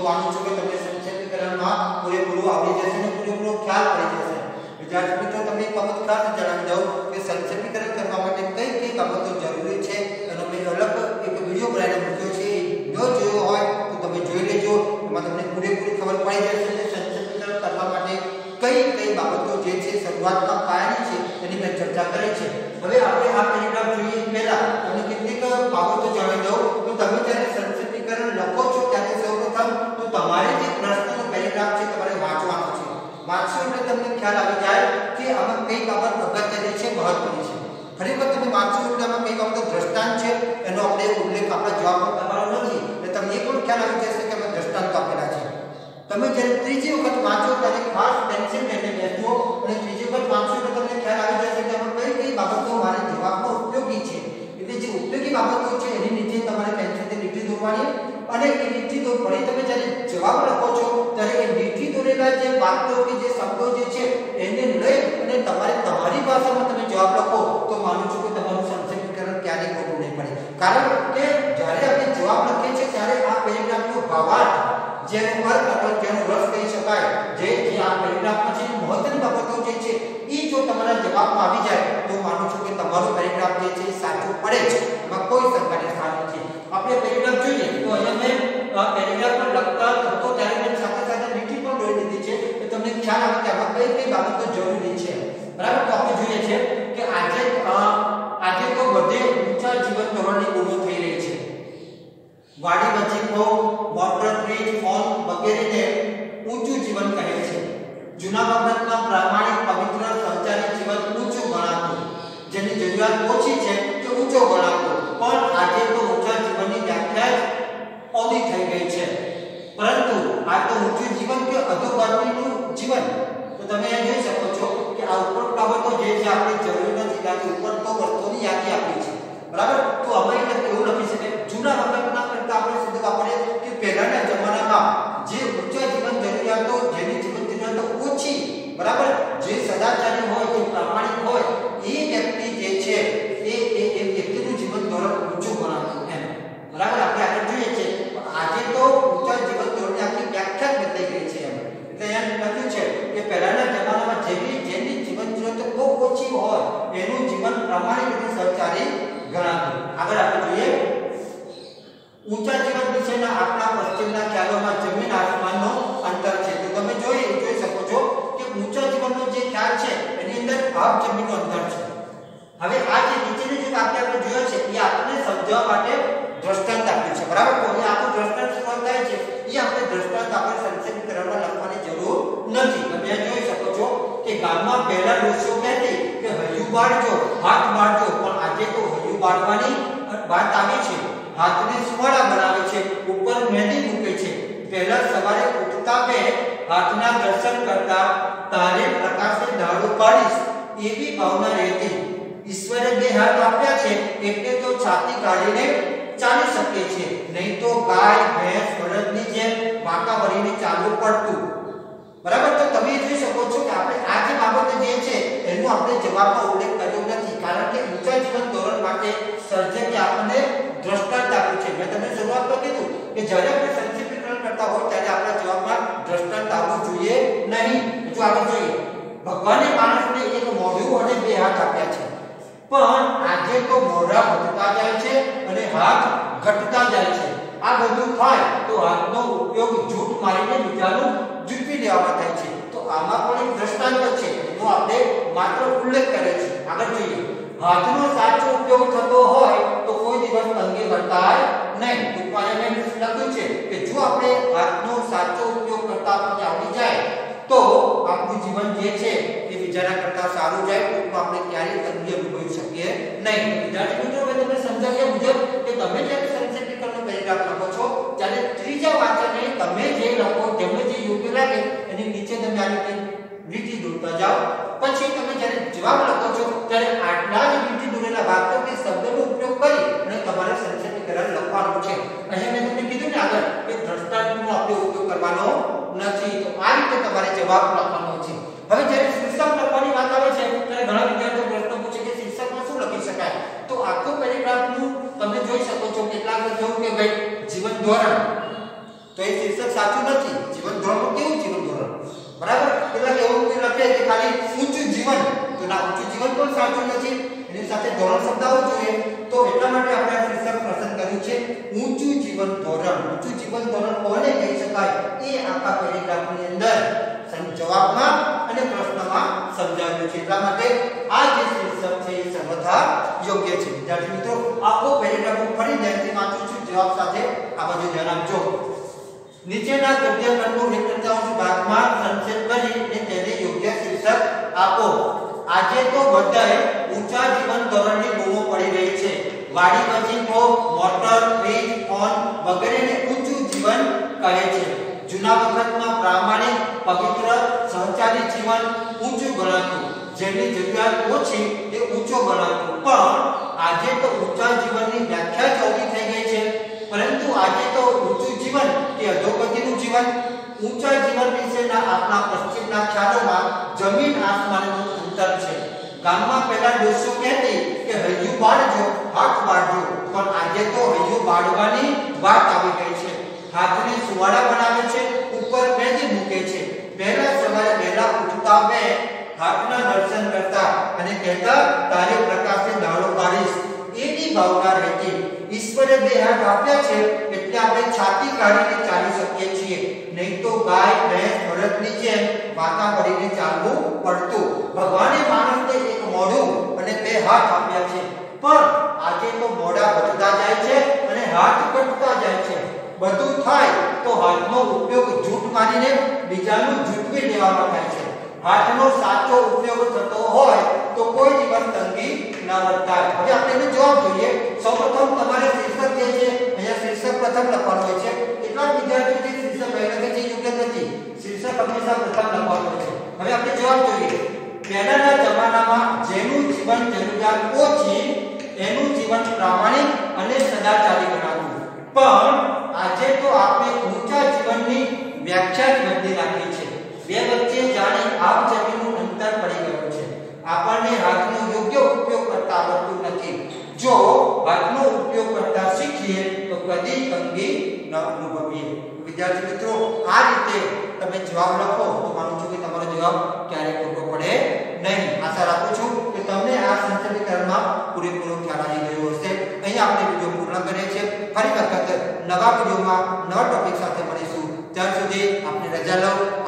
માનું છું કે તમને સંક્ષેપીકરણમાં પૂરેપૂરું આવડી જશે અને પૂરેપૂરો ખ્યાલ પડી જશે. વિદ્યાર્થી મિત્રો, તમને એક બાબત ખાસ જણાવી દઉં કે સંક્ષેપીકરણ કરવા માટે કઈ કઈ બાબતો જરૂરી છે એનો મેં અલગ એક વિડીયો બનાવીને મૂક્યો છે. ન જોયો હોય તો તમે જોઈ લેજો. એમાં તમને પૂરેપૂરી ખબર પડી જશે કે સંક્ષેપીકરણ કરવા માટે કઈ કઈ બાબતો જે છે શરૂઆતમાં પાયાની છે એની મેં ચર્ચા કરી છે. હવે આપણે આ પેરેગ્રાફ જોઈએ પહેલા તમને કેટલીક બાબતો જણાવી દઉં તો તમે જ્યારે સંક્ષેપીકરણ લખો છો ત્યારે સૌપ્રથમ તો તમારે જે પ્રશ્નનો પેરેગ્રાફ છે તમારે વાંચવાનો છે. વાંચશો એટલે તમને ખ્યાલ આવી જાય કે આમાં કઈ બાબત અગત્યની છે, મહત્વની છે. ખરેખર તમે વાંચો એટલે આમાં કઈ બાબત દ્રષ્ટાંત છે એનો આપણે ઉલ્લેખ આપણા જવાબમાં કરવાનો નથી એટલે તમને એ પણ ખ્યાલ આવી જશે કે અમે દ્રષ્ટાંત આપેલા છે. તમે જ્યારે ત્રીજી વખત વાંચો ત્યારે ખાસ ટેન્શન લઈને બેસજો અને ત્રીજી વખત વાંચો એટલે તમને ખ્યાલ આવી જશે કે આમાં કઈ કઈ બાબતો મારે જવાબમાં ઉપયોગી છે. એટલે જે ઉપયોગી બાબતો છે એની નીચે તમારે પેન્સિલથી લીટી દોરવાની અને એ લીટી દોરી તમે જ્યારે જવાબ લખો છો ત્યારે એ લીટી દોરેલા જે વાક્યો કે જે શબ્દો જે છે એને લઈ અને તમારે તમારી ભાષામાં તમે જવાબ લખો તો માનું છું કે તમારું સંક્ષેપીકરણ ક્યારેય ખોટું નહીં પડે. કારણ કે જ્યારે આપણે જવાબ લખીએ છીએ ત્યારે આ પેરેગ્રાફનો ભાવાર્થ જેનો અર્થ અથવા જેનો રસ કહી શકાય જે આ પેરેગ્રાફમાં છે મહત્વની બાબતો જે છે એ જો તમારા જવાબમાં આવી જાય તો માનું છું કે તમારું પેરેગ્રાફ જે છે સાચું પડે છે. એમાં કોઈ શંકાની સ્થાન નથી. આપણે પેરેગ્રાફ જોઈએ તો અહીંયા મેં પેરેગ્રાફ પર લખતા હતો ત્યારે મેં સાથે સાથે લીટી પણ દોરી દીધી છે તો તમને ખ્યાલ આવે કે આમાં કઈ કઈ બાબતો જરૂરી છે. બરાબર. તો આપણે જોઈએ છે કે આજે તો બધે ઊંચા જીવન ધોરણની ઉણપ થઈ રહી છે. વાડી વચ્ચે વોટર બ્રિજ ફોન વગેરેને ઊંચું જીવન કહે છે. જૂના વખતમાં પ્રામાણિક પવિત્ર સંચારી જીવન ઊંચું ગણાતું, જેની જરૂરિયાત ઓછી છે તે ઊંચો ગણાતો. પણ આજે તો ઊંચા જીવનની વ્યાખ્યા જ ઓછી થઈ ગઈ છે. પરંતુ આ તો ઊંચું જીવન કે અધોગતિનું જીવન. તો તમે અહીં જોઈ શકો છો કે આ ઉપર બાબતો જે છે આપણે જરૂરી નથી કે ઉપર તો વસ્તુની યાદી આપી છે. બરાબર. તો અમે એવું લખી શકીએ જૂના વખતના કરતા આપણે શુદ્ધ વાપરીએ કે પહેલાના જમાનામાં જે ઊંચા જીવન જરૂરિયાતો જેની જીવન જરૂરિયાતો ઓછી, બરાબર, જે સદાચારી હોય જે પ્રામાણિક હોય એ વ્યક્તિ જે છે એ વ્યક્તિનું જીવન ધોરણ ઊંચું ગણાતું એમ. બરાબર. આપણે આગળ જોઈએ છે આજે તો ઊંચા જીવન ધોરણની આખી વ્યાખ્યા જ બદલાઈ ગઈ છે એમ. એટલે અહીંયા લખ્યું છે કે પહેલાના જમાનામાં જેની જીવન જરૂરિયાતો બહુ ઓછી હોય એનું જીવન પ્રામાણિક અને સદાચારી ગણાતું. આગળ આપણે જોઈએ ઊંચા જીવન વિશેના આપણા પશ્ચિમના ખ્યાલોમાં જમીન આસમાનનો અંતર છે. તો તમે જોઈ શકો છો કે ઊંચા જીવનનો જે ખ્યાલ છે એની અંદર આપ જમીનનું અંતર છે. હવે આ જે નીચેની જે વાક્ય આપણે જોયો છે એ આપણને સમજાવવા માટે દ્રષ્ટાંત આપ્યું છે. બરાબર. તો હવે આપણું દ્રષ્ટાંત શું થાય છે એ આપણે દ્રષ્ટાંત આપણે સંક્ષેપીકરણમાં લખવાની જરૂર નથી. તમે જોઈ શકો છો કે ગામમાં પહેલા ડોસીઓ કહેતી કે હૈયું બાળજો, હાથ બાળજો, પણ આજે તો હૈયું બાળવાની વાત આવી છે. હાથને સુવાળા બનાવે છે, ઉપર મહેંદી મૂકે છે. પહેલા સવારે ઉઠતા બે હાથના દર્શન કરતા તારે પ્રકાશે દાડો કાઢીશ એવી ભાવના રહેતી. ઈશ્વરે બે હાથ આપ્યા છે એટલે તો છાતી કાઢીને ચાલી શકે છે, નહીં તો ગાય ભેંસ બળદની જેમ વાંકા વળીને ચાલવું પડતું. બરાબર. તો તમે જોઈ શકો છો કે આપણે આ જે બાબત જે છે એનો આપણે જવાબમાં ઉલ્લેખ કર્યો નથી. કારણ કે ઊંચા જીવન ધોરણ માટે સર્જકે આપણને દ્રષ્ટાંત આપ્યું છે. મેં તમને શરૂઆતમાં કીધું કે જ્યારે આપણે સંક્ષેપીકરણ કરતા હોય ત્યારે આપણા જવાબમાં દ્રષ્ટાંત આવવું જોઈએ નહીં. જો આગળ જોઈએ ભગવાને માણસને એક મોઢું અને બે હાથ આપ્યા છે, પણ આજે તો મોઢા વધતા જાય છે અને હાથ ઘટતા જાય છે. આ બધું થાય તો હાથનો ઉપયોગ જૂઠ મારીને બીજાનું જૂઠવી લેવામાં થાય છે. તો આમાં પણ એક દ્રષ્ટાંત છે એનો આપણે માત્ર ઉલ્લેખ કર્યો છે. આગળ જોઈએ હાથનો સાચો ઉપયોગ થતો હોય તો કોઈ દિવસ તંગી વર્તાય નહીં. ટૂંકમાં મેં લખ્યું છે કે જો આપણે હાથનો સાચો ઉપયોગ કરતા આપણને આવડી જાય તો આપણું જીવન જે છે એ બીજાના કરતા સારું જાય. ટૂંકમાં આપણે ક્યારેય તંગી અનુભવી શકીએ નહીં. વિદ્યાર્થી મિત્રો, મેં તમને સમજાવ્યા મુજબ કે તમે જ્યારે સંક્ષેપીકરણનો પેરેગ્રાફ લખો છો ત્યારે ત્રીજા વાક્યને તમે જે લખો જેમને જે યોગ્ય લાગે એની નીચે તમે આ રીતે લીટી દોરતા જાઓ. પછી તમે જ્યારે જવાબ લખો છો ત્યારે આટલા જ લીટી દોરેલા વાક્યો કે શબ્દનો ઉપયોગ કરી અને તમારે સંક્ષેપીકરણ લખવાનું છે. અહીંયા મેં તમને કીધું ને આગળ કે દ્રષ્ટાંતનો આપણે ઉપયોગ કરવાનો નથી. તો આ રીતે તમારે જવાબ લખવાનો છે. હવે જ્યારે શીર્ષક લખવાની વાત આવે છે ત્યારે ઘણા વિદ્યાર્થીઓ પ્રશ્ન પૂછે કે શીર્ષકમાં શું લખી શકાય. તો આખું પેરેગ્રાફનું તમે જોઈ શકો છો કેટલાક લખ્યું કે ભાઈ જીવન ધોરણ, તો એ શીર્ષક સાચું નથી. જીવન ધોરણ કેવું જીવન ધોરણ? બરાબર? એટલે એવું લખે કે ખાલી ઊંચું જીવન, તો ના, ઊંચું જીવન પણ સાચું નથી. એની સાથે ધોરણ શબ્દ આવવો જોઈએ. તો એટલા માટે આપણે આ શીર્ષક પસંદ કર્યું છે ઊંચું જીવન ધોરણ. ઊંચું જીવન ધોરણ કોને કહી શકાય એ આખા પેરેગ્રાફની અંદર જવાબમાં અને પ્રશ્નમાં સમજાવ્યું છે. એટલા માટે આ જે શીર્ષક છે એ સમજવા યોગ્ય છે. વિદ્યાર્થી મિત્રો, આખો પેરેગ્રાફ હું ફરી ધ્યાનથી વાંચું છું, જવાબ સાથે આ બાજુ ધ્યાન આપજો. નીચેના ગદ્યખંડનું 1/3 ભાગમાં સંક્ષેપ કરીને તેને યોગ્ય શીર્ષક આપો. આજે તો બધાએ ઊંચા જીવન ધોરણની બૂમો પડી રહી છે. વાડી મશીનો, મોટર, ફ્રીજ, ફોન વગેરેને ઊંચું જીવન કહે છે. જૂના વખતમાં પ્રામાણિક, પવિત્ર, સહચારી જીવન ઊંચું ગણાતું. જેની જરૂરિયાત ઓછી એ ઊંચો ગણાતું. પણ આજે તો ઊંચા જીવનની વ્યાખ્યા જ ઓછી થઈ ગઈ છે. પરંતુ આજે તો ઊંચું જીવન એ અધોગતિનું જીવન. ઊંચા જીવન વિશેના આપણા પશ્ચિમના ખ્યાલોમાં જમીન આસમાનનું અંતર છે. ગામમાં પહેલા ડોસો કહેતી કે હૈયું બાળજો, હાથ બાળજો, પણ આજે તો હૈયું બાળવાની વાત આવી ગઈ છે. હાથને સુવાળા બનાવે છે, ઉપર મહેંદી મૂકે છે. પહેલા સવારે વહેલા ઉઠતા બે હાથના દર્શન કરતા અને કહેતા તારે પ્રકાશે દાડો પાડીશ. એની ભાવના રહેતી. ઈશ્વરે બે હાથ આપ્યા છે એટલે આપણે છાતી કાઢીને ચાલી શકીએ છીએ. નહીં તો ગાય, ભેંસ, બળદની જેમ વાતા કરીને ચાલવું પડતું. ભગવાને માણસને એક મોઢું અને બે હાથ આપ્યા છે. પણ આજે તો મોઢા વધતા જાય છે અને હાથ ઘટતા જાય છે. બધું થાય તો હાથનો ઉપયોગ જૂઠ માનીને બીજાનું જૂઠવી લેવામાં થાય છે. હાથનો સાચો ઉપયોગ થતો હોય તો કોઈ દિવસ તંગી ના વર્તાય. હવે આપણે એનો જવાબ જોઈએ. સૌપ્રથમ તમારે શીર્ષક જે છે અહીંયા શીર્ષક પ્રથમ લખવાનું હોય છે. એટલા વિદ્યાર્થીઓ જે શીર્ષક પહેલા લખે છે યોગ્ય નથી. શીર્ષક હંમેશા પ્રથમ લખવાનું હોય છે. હવે આપણે જવાબ જોઈએ. પહેલાના જમાનામાં જેનું જીવન જરૂરિયાત ઓછી એનું જીવન પ્રામાણિક અને સદાચારી ગણાતું. પણ આજે તો આપણે ઊંચા જીવનની વ્યાખ્યા જ બદલી નાખી છે. બે વચ્ચે જાણે આપ જમીનનું અંતર પડી ગયું છે. આપણને હાથનો યોગ્ય ઉપયોગ કરતા આવડતું નથી. જો હાથનો ઉપયોગ કરતા શીખીએ તો કદી તંગી ન અનુભવીએ. વિદ્યાર્થી મિત્રો, આ રીતે તમે જવાબ લખો તો માનું છું કે તમારો જવાબ ક્યારેય ખોટો પડે નહીં. આશા રાખું છું કે તમને આ સંક્ષિપ્તીકરણમાં પૂરેપૂરો ખ્યાલ આવી ગયો હશે. અહીં આપણે વિડિયો પૂર્ણ કરીએ છીએ. ફરી વખત નવા વિડિયોમાં નવા ટોપિક સાથે મળીશું. ત્યાં સુધી આપને રજા લો.